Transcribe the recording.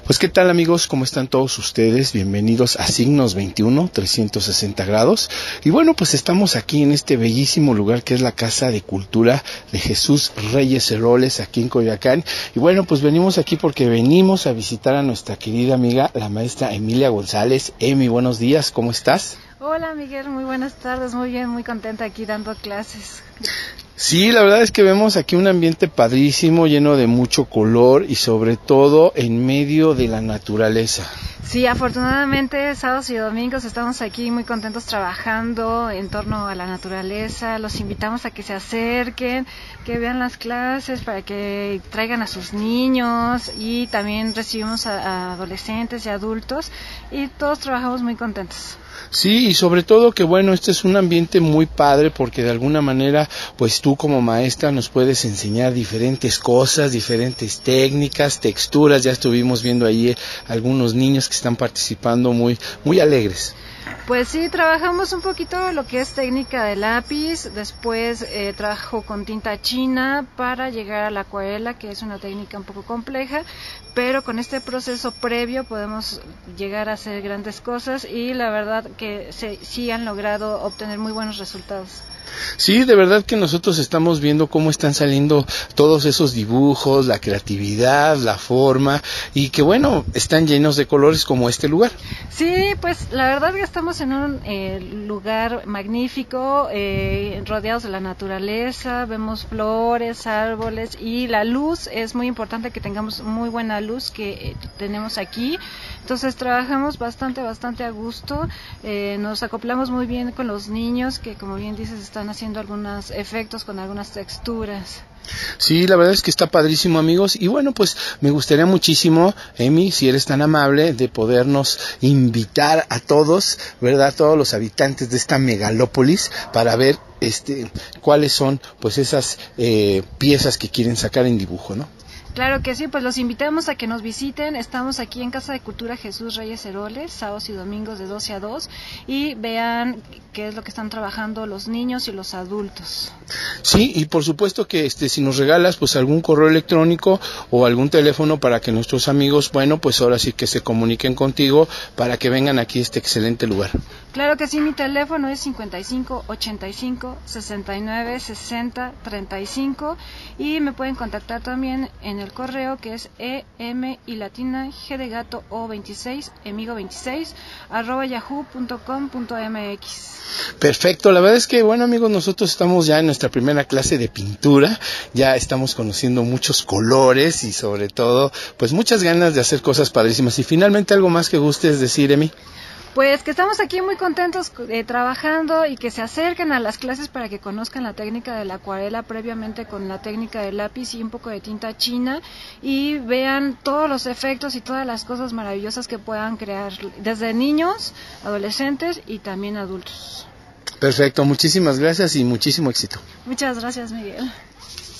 Pues qué tal amigos, ¿cómo están todos ustedes? Bienvenidos a Signos 21, 360 grados. Y bueno, pues estamos aquí en este bellísimo lugar que es la Casa de Cultura de Jesús Reyes Heroles, aquí en Coyoacán. Y bueno, pues venimos aquí porque venimos a visitar a nuestra querida amiga, la maestra Emilia González. Emi, buenos días, ¿cómo estás? Hola Miguel, muy buenas tardes, muy bien, muy contenta aquí dando clases. Sí, la verdad es que vemos aquí un ambiente padrísimo, lleno de mucho color y sobre todo en medio de la naturaleza. Sí, afortunadamente sábados y domingos estamos aquí muy contentos trabajando en torno a la naturaleza. Los invitamos a que se acerquen, que vean las clases, para que traigan a sus niños, y también recibimos a adolescentes y adultos y todos trabajamos muy contentos. Sí, y sobre todo que bueno, este es un ambiente muy padre porque de alguna manera pues tú como maestra nos puedes enseñar diferentes cosas, diferentes técnicas, texturas. Ya estuvimos viendo ahí algunos niños que están participando muy alegres. Pues sí, trabajamos un poquito lo que es técnica de lápiz, después trabajo con tinta china para llegar a la acuarela, que es una técnica un poco compleja, pero con este proceso previo podemos llegar a hacer grandes cosas y la verdad que sí han logrado obtener muy buenos resultados. Sí, de verdad que nosotros estamos viendo cómo están saliendo todos esos dibujos, la creatividad, la forma, y que bueno, están llenos de colores como este lugar. Sí, pues la verdad que estamos en un lugar magnífico, rodeados de la naturaleza, vemos flores, árboles, y la luz es muy importante, que tengamos muy buena luz que tenemos aquí. Entonces trabajamos bastante a gusto, nos acoplamos muy bien con los niños que, como bien dices, están haciendo algunos efectos con algunas texturas. Sí, la verdad es que está padrísimo amigos, y bueno, pues me gustaría muchísimo, Emi, si eres tan amable, de podernos invitar a todos, ¿verdad? Todos los habitantes de esta megalópolis para ver cuáles son pues esas piezas que quieren sacar en dibujo, ¿no? Claro que sí, pues los invitamos a que nos visiten. Estamos aquí en Casa de Cultura Jesús Reyes Heroles, sábados y domingos de 12 a 2, y vean qué es lo que están trabajando los niños y los adultos. Sí, y por supuesto que si nos regalas pues algún correo electrónico o algún teléfono para que nuestros amigos, bueno, pues ahora sí que se comuniquen contigo para que vengan aquí a este excelente lugar. Claro que sí, mi teléfono es 55 85 69 60 35, y me pueden contactar también en el correo, que es em y latina g de gato o 26 emigo 26 @yahoo.com.mx. Perfecto, la verdad es que bueno amigos, nosotros estamos ya en nuestra primera clase de pintura, ya estamos conociendo muchos colores y sobre todo pues muchas ganas de hacer cosas padrísimas. Y finalmente, algo más que gustes decir, Emi. Pues que estamos aquí muy contentos trabajando, y que se acerquen a las clases para que conozcan la técnica de la acuarela previamente con la técnica del lápiz y un poco de tinta china, y vean todos los efectos y todas las cosas maravillosas que puedan crear desde niños, adolescentes y también adultos. Perfecto, muchísimas gracias y muchísimo éxito. Muchas gracias, Miguel.